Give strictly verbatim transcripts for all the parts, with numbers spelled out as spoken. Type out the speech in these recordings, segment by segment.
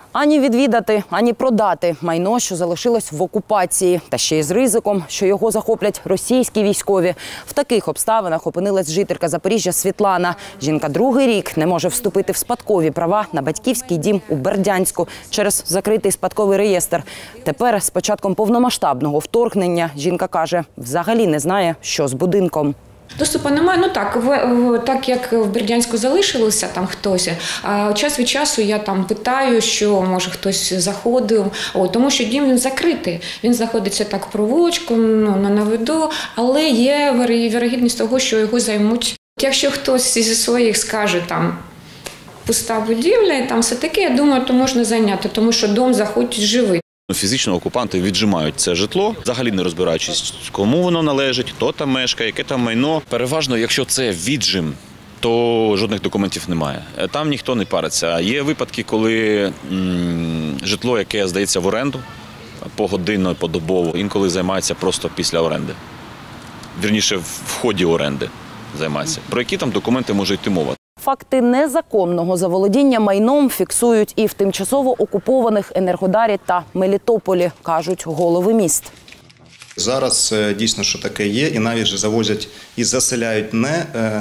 Ані відвідати, ані продати майно, що залишилось в окупації. Та ще й з ризиком, що його захоплять російські військові. В таких обставинах опинилась жителька Запоріжжя Світлана. Жінка другий рік не може вступити в спадкові права на батьківський дім у Бердянську через закритий спадковий реєстр. Тепер, з початком повномасштабного вторгнення, жінка каже, взагалі не знає, що з будинком. Доступу немає. Ну так, в, в, так як в Бердянську залишилося там хтось, а час від часу я там питаю, що може хтось заходив, О, тому що дім він закритий. Він знаходиться так провулочку, ну, на виду, але є вірогідність того, що його займуть. Якщо хтось зі своїх скаже там пуста будівля і там все таке, я думаю, то можна зайняти, тому що дом заходить живий. Фізично окупанти віджимають це житло, взагалі не розбираючись, кому воно належить, хто там мешкає, яке там майно. Переважно, якщо це віджим, то жодних документів немає. Там ніхто не париться. Є випадки, коли м, житло, яке здається в оренду, погодинно, подобово, інколи займається просто після оренди. Вірніше, в ході оренди займається. Про які там документи може йти мова? Факти незаконного заволодіння майном фіксують і в тимчасово окупованих Енергодарі та Мелітополі, кажуть голови міст. Зараз дійсно, що таке є, і навіть же завозять і заселяють не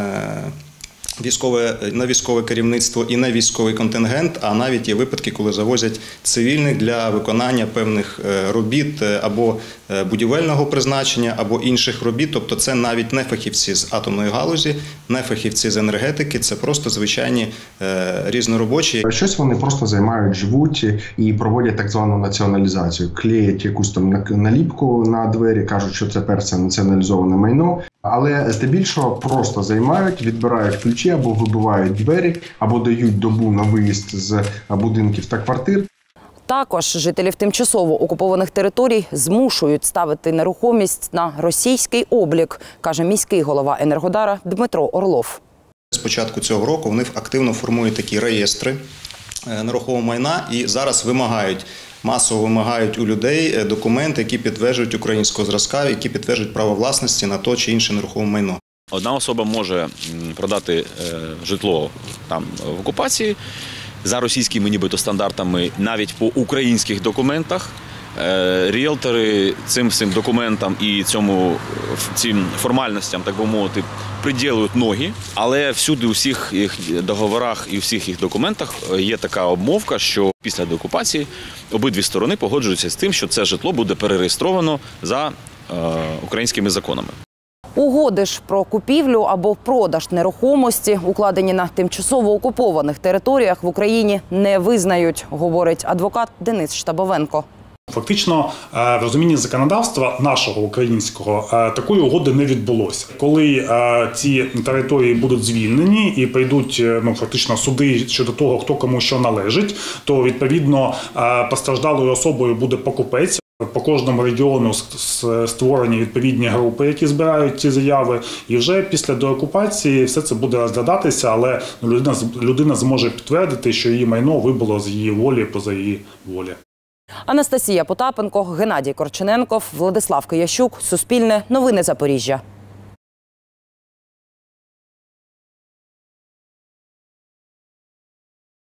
військове, на військове керівництво і на військовий контингент, а навіть є випадки, коли завозять цивільних для виконання певних робіт або будівельного призначення, або інших робіт. Тобто це навіть не фахівці з атомної галузі, не фахівці з енергетики, це просто звичайні різноробочі. Щось вони просто займають, живуть і проводять так звану націоналізацію. Клеять якусь там наліпку на двері, кажуть, що це перше націоналізоване майно. Але здебільшого просто займають, відбирають ключі або вибивають двері, або дають добу на виїзд з будинків та квартир. Також жителів тимчасово окупованих територій змушують ставити нерухомість на російський облік, каже міський голова Енергодара Дмитро Орлов. З початку цього року вони активно формують такі реєстри нерухомого майна і зараз вимагають, масово вимагають у людей документи, які підтверджують українського зразка, які підтверджують право власності на то чи інше нерухоме майно. Одна особа може продати житло там в окупації за російськими нібито стандартами, навіть по українських документах. Ріелтори цим всім документам і цьому, цим формальностям, так би мовити, приділують ноги. Але всюди у всіх їх договорах і у всіх їх документах є така обмовка, що після деокупації обидві сторони погоджуються з тим, що це житло буде перереєстровано за е, українськими законами. Угоди ж про купівлю або продаж нерухомості, укладені на тимчасово окупованих територіях, в Україні не визнають, говорить адвокат Денис Штабовенко. Фактично, в розумінні законодавства нашого українського такої угоди не відбулося. Коли ці території будуть звільнені і прийдуть ну, фактично суди щодо того, хто кому що належить, то відповідно постраждалою особою буде покупець. По кожному регіону створені відповідні групи, які збирають ці заяви. І вже після деокупації все це буде розглядатися, але людина, людина зможе підтвердити, що її майно вибуло з її волі поза її волі. Анастасія Потапенко, Геннадій Корчененков, Владислав Киящук, Суспільне, Новини Запоріжжя.